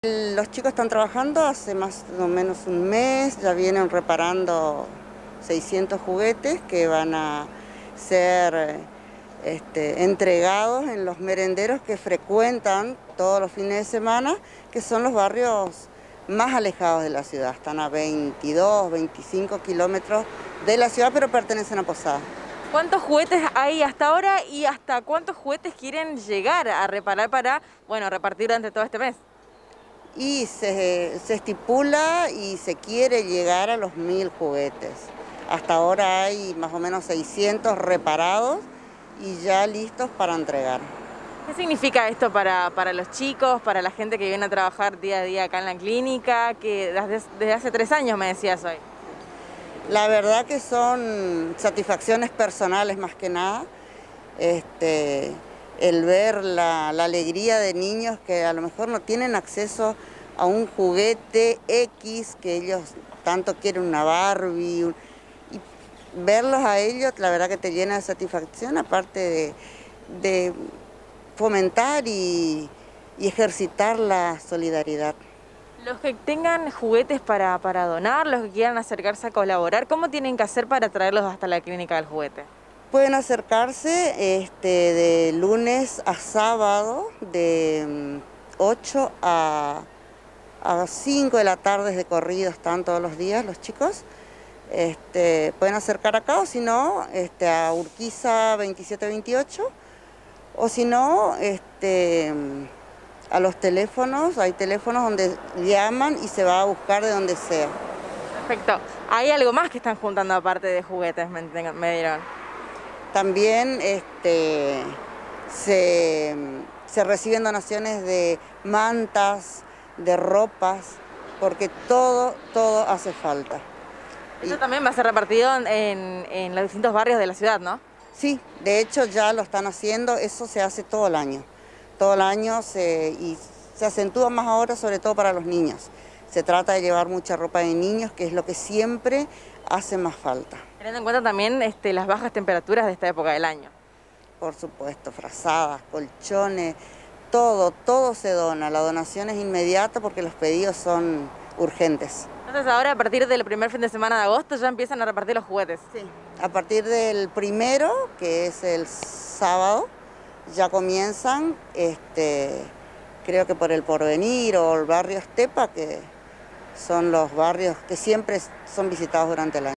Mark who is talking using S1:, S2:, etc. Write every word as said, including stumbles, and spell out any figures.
S1: Los chicos están trabajando hace más o menos un mes, ya vienen reparando seiscientos juguetes que van a ser este, entregados en los merenderos que frecuentan todos los fines de semana, que son los barrios más alejados de la ciudad. Están a veintidós, veinticinco kilómetros de la ciudad, pero pertenecen a Posada.
S2: ¿Cuántos juguetes hay hasta ahora y hasta cuántos juguetes quieren llegar a reparar para, bueno, repartir durante todo este mes?
S1: Y se, se estipula y se quiere llegar a los mil juguetes. Hasta ahora hay más o menos seiscientos reparados y ya listos para entregar.
S2: ¿Qué significa esto para, para los chicos, para la gente que viene a trabajar día a día acá en la clínica, que desde, desde hace tres años me decías hoy?
S1: La verdad que son satisfacciones personales más que nada. Este, el ver la, la alegría de niños que a lo mejor no tienen acceso a un juguete X, que ellos tanto quieren, una Barbie, un, y verlos a ellos, la verdad que te llena de satisfacción, aparte de, de fomentar y, y ejercitar la solidaridad.
S2: Los que tengan juguetes para, para donar, los que quieran acercarse a colaborar, ¿cómo tienen que hacer para traerlos hasta la clínica del juguete?
S1: Pueden acercarse este, de lunes a sábado, de ocho a cinco de la tarde de corrido, están todos los días los chicos. Este, pueden acercar acá, o si no, este, a Urquiza veintisiete veintiocho, o si no, este, a los teléfonos, hay teléfonos donde llaman y se va a buscar de donde sea.
S2: Perfecto. ¿Hay algo más que están juntando aparte de juguetes, me, me dieron?
S1: También este, se, se reciben donaciones de mantas, de ropas, porque todo, todo hace falta.
S2: Eso
S1: y,
S2: también va a ser repartido en, en los distintos barrios de la ciudad, ¿no?
S1: Sí, de hecho ya lo están haciendo, eso se hace todo el año. Todo el año se, y se acentúa más ahora, sobre todo para los niños. Se trata de llevar mucha ropa de niños, que es lo que siempre hace más falta.
S2: Teniendo en cuenta también este, las bajas temperaturas de esta época del año.
S1: Por supuesto, frazadas, colchones, todo, todo se dona. La donación es inmediata porque los pedidos son urgentes.
S2: Entonces ahora, a partir del primer fin de semana de agosto, ya empiezan a repartir los juguetes.
S1: Sí. A partir del primero, que es el sábado, ya comienzan, este, creo que por el Porvenir o el barrio Estepa, que son los barrios que siempre son visitados durante el año.